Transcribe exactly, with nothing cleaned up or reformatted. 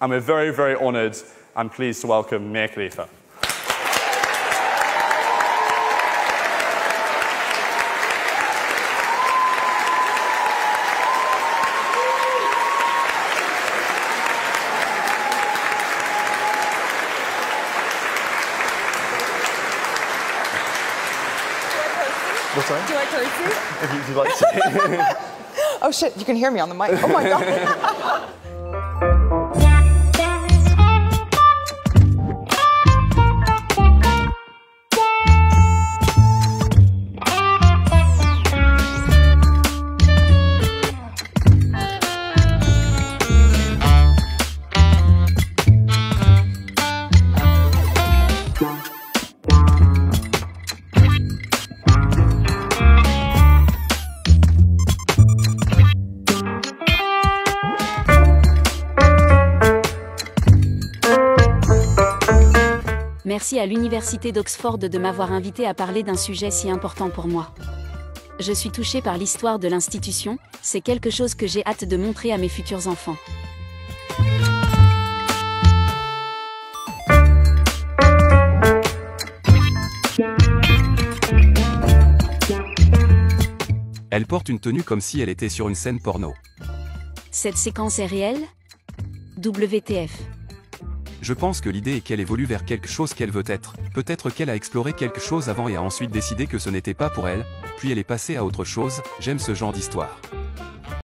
and we're very, very honoured and pleased to welcome Mia Khalifa. What's that? Do I toast you? If you, if you'd like to. Oh shit, you can hear me on the mic. Oh my god. Merci à l'Université d'Oxford de m'avoir invité à parler d'un sujet si important pour moi. Je suis touchée par l'histoire de l'institution, c'est quelque chose que j'ai hâte de montrer à mes futurs enfants. Elle porte une tenue comme si elle était sur une scène porno. Cette séquence est réelle? W T F. Je pense que l'idée est qu'elle évolue vers quelque chose qu'elle veut être. Peut-être qu'elle a exploré quelque chose avant et a ensuite décidé que ce n'était pas pour elle, puis elle est passée à autre chose. J'aime ce genre d'histoire.